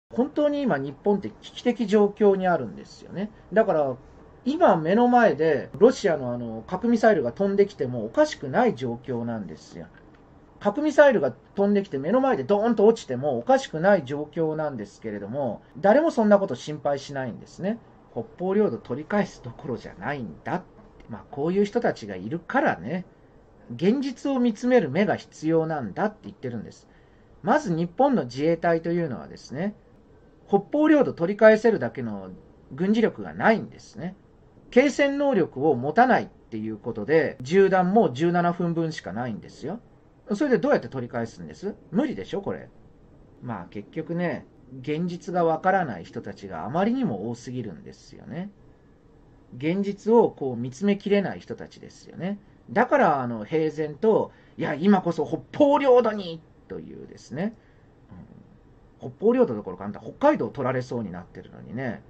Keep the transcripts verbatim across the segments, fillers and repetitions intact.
本当に今日本って危機的状況にあるんですよね。だから、今目の前でロシアのあの核ミサイルが飛んできてもおかしくない状況なんですよ。核ミサイルが飛んできて目の前でドーンと落ちてもおかしくない状況なんですけれども、誰もそんなこと心配しないんですね。北方領土取り返すどころじゃないんだって。まあこういう人たちがいるからね、現実を見つめる目が必要なんだって言ってるんです。まず日本の自衛隊というのはですね、北方領土取り返せるだけの軍事力がないんですね。継戦能力を持たないっていうことで、銃弾もじゅうななふんぶんしかないんですよ。それでどうやって取り返すんです？無理でしょ、これ。まあ結局ね、現実がわからない人たちがあまりにも多すぎるんですよね。現実をこう見つめきれない人たちですよね。だからあの平然と、いや、今こそ北方領土にというですね、うん、北方領土どころかあんた北海道取られそうになってるのにね、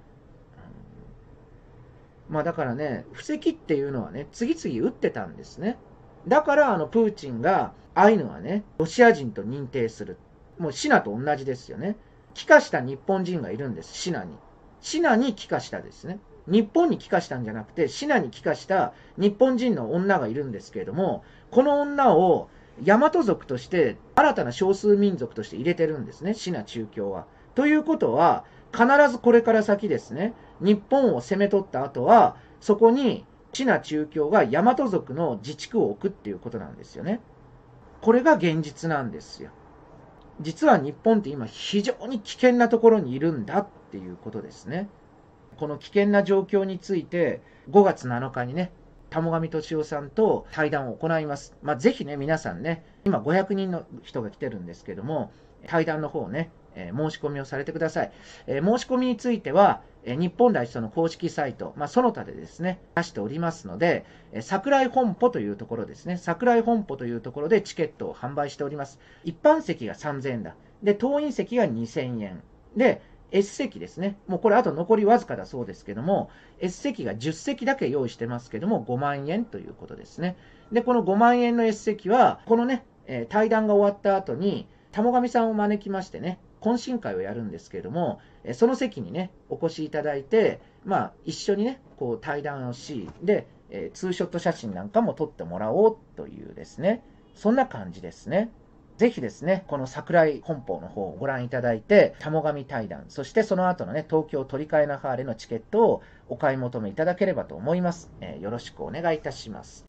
うん、まあだからね、布石っていうのはね、次々撃ってたんですね。だからあのプーチンがアイヌはね、ロシア人と認定する。もうシナと同じですよね。帰化した日本人がいるんです、シナに。シナに帰化したですね。日本に帰化したんじゃなくて、シナに帰化した日本人の女がいるんですけれども、この女を大和族として新たな少数民族として入れてるんですね、シナ中共は。ということは、必ずこれから先ですね、日本を攻め取った後は、そこにシナ中共が大和族の自治区を置くっていうことなんですよね。これが現実なんですよ。実は日本って今非常に危険なところにいるんだっていうことですね。この危険な状況についてごがつなのかにね、田母神俊夫さんと対談を行います。まあ、ぜひね、皆さんね、今ごひゃくにんの人が来てるんですけども、対談の方ね、えー申し込みをされてください。えー申し込みについては、えー日本第一党の公式サイト、まあ、その他でですね、出しておりますので、えー桜井本舗というところですね、桜井本舗というところでチケットを販売しております。一般席がさんぜんえんだ。で、当院席がにせんえん。で、S 席ですね。もうこれあと残りわずかだそうですけども、S 席がじゅっせきだけ用意してますけども、ごまんえんということですね。で、このごまんえんの S 席は、このね、えー対談が終わった後に、田母神さんを招きましてね、懇親会をやるんですけれども、えーその席にね、お越しいただいて、まあ、一緒にね、こう対談をし、で、えーツーショット写真なんかも撮ってもらおうというですね、そんな感じですね。ぜひですね、この桜井本舗の方をご覧いただいて、田母神対談、そしてその後のね、東京取り替えなハーレのチケットをお買い求めいただければと思います。えーよろしくお願いいたします。